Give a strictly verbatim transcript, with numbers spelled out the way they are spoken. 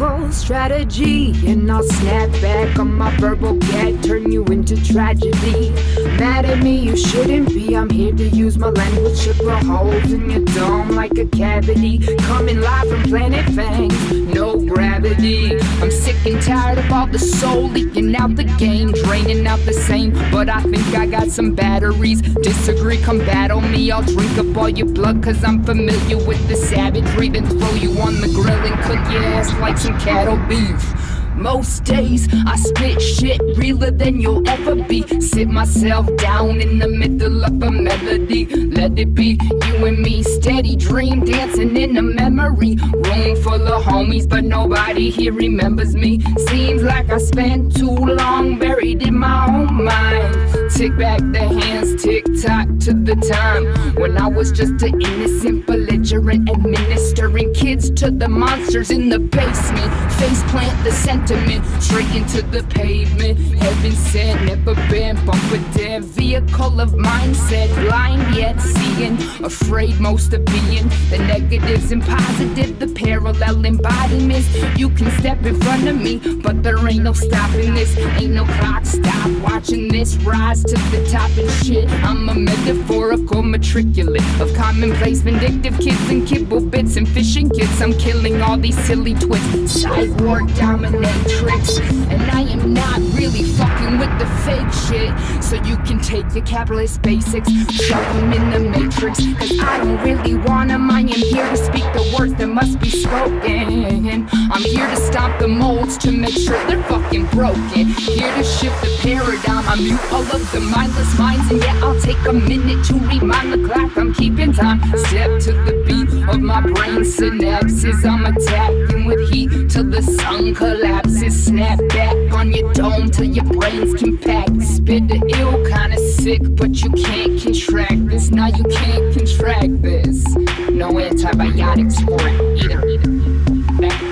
tactical strategy, and I'll snap back on my verbal gag, turn you into tragedy. Mad at me, you shouldn't be. I'm here to use my language to blow holes in your dome like a cavity. Coming live from Planet Fangs, no gravity. I'm sick and tired of all the soul leaking out the game, draining out the same, but I think I got some batteries. Disagree, come battle me, I'll drink up all your blood, cause I'm familiar with the savagery. Then throw you on the grill and cook your ass like some cattle beef. Most days I spit shit realer than you'll ever be. Sit myself down in the middle of a melody. Let it be you and me, steady dream dancing in a memory. Room full of homies, but nobody here remembers me. Seems like I spent too long buried in my own mind. Tick back the hands, tick tock to the time when I was just an innocent belligerent, administering kids to the monsters in the basement. Face plant the sentiment straight into the pavement. Heaven sent, never been bumped with dead vehicle of mindset. Blind yet seeing, afraid most of being the negatives and positive, the parallel embodiments. You can step in front of me, but there ain't no stopping this. Ain't no clock stop watching this rise to the top and shit. I'm a metaphorical matriculate of commonplace vindictive kids and kibble bits and fishing kits. I'm killing all these silly twits. Cyborg dominatrix, and I am not really fucking with the fake shit. So you can take your capitalist basics, shove them in the matrix, cause I don't really want them. I am here to speak the words that must be spoken. I'm here to stop the molds, to make sure they're fucking broken. Here to shift the paradigm, I mute all of the mindless minds. And yeah, I'll take a minute to rewind the clock, I'm keeping time. Step to the beat of my brain synapses, I'm attacking with heat till the sun collapses. Snap back on your dome till your brains compact. Spit the ill, kinda sick, but you can't contract this. Now you can't contract this. No antibiotics for it either. Back